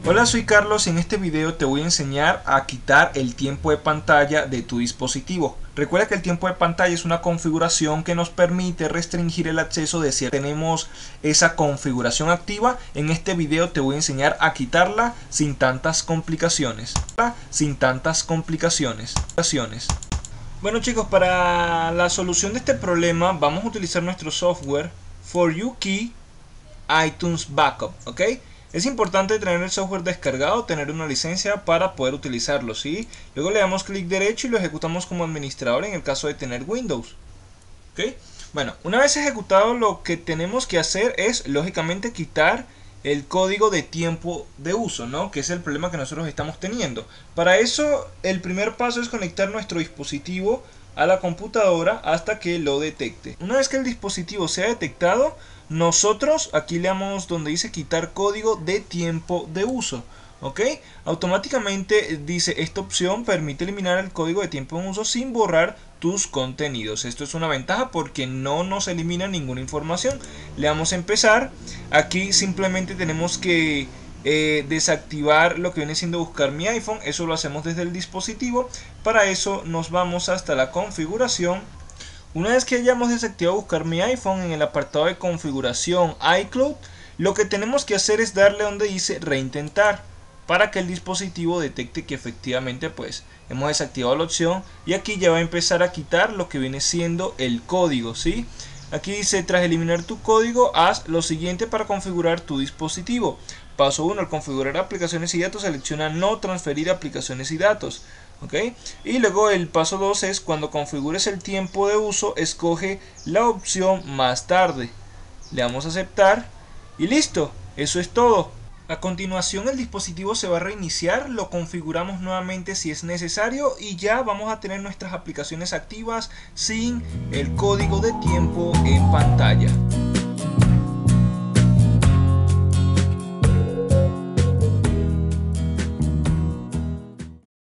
Hola, soy Carlos y en este video te voy a enseñar a quitar el tiempo de pantalla de tu dispositivo. Recuerda que el tiempo de pantalla es una configuración que nos permite restringir el acceso de si tenemos esa configuración activa. En este video te voy a enseñar a quitarla sin tantas complicaciones. Bueno chicos, para la solución de este problema vamos a utilizar nuestro software For You Key iTunes Backup, ¿ok? Es importante tener el software descargado, tener una licencia para poder utilizarlo, ¿sí? Luego le damos clic derecho y lo ejecutamos como administrador en el caso de tener Windows, ¿ok? Bueno, una vez ejecutado, lo que tenemos que hacer es, lógicamente, quitar el código de tiempo de uso, ¿no? Que es el problema que nosotros estamos teniendo. Para eso, el primer paso es conectar nuestro dispositivo a la computadora hasta que lo detecte. Una vez que el dispositivo sea detectado, nosotros aquí le damos donde dice quitar código de tiempo de uso, ¿ok? Automáticamente dice esta opción permite eliminar el código de tiempo de uso sin borrar tus contenidos. Esto es una ventaja porque no nos elimina ninguna información. Le damos a empezar. Aquí simplemente tenemos que desactivar lo que viene siendo buscar mi iPhone. Eso lo hacemos desde el dispositivo. Para eso nos vamos hasta la configuración. Una vez que hayamos desactivado buscar mi iPhone, en el apartado de configuración iCloud, lo que tenemos que hacer es darle donde dice reintentar para que el dispositivo detecte que efectivamente pues hemos desactivado la opción, y aquí ya va a empezar a quitar lo que viene siendo el código, ¿sí? Aquí dice, tras eliminar tu código, haz lo siguiente para configurar tu dispositivo. Paso 1, al configurar aplicaciones y datos, selecciona no transferir aplicaciones y datos. ¿Ok? Y luego el paso 2 es, cuando configures el tiempo de uso, escoge la opción más tarde. Le damos a aceptar y listo, eso es todo. A continuación el dispositivo se va a reiniciar, lo configuramos nuevamente si es necesario y ya vamos a tener nuestras aplicaciones activas sin el código de tiempo en pantalla.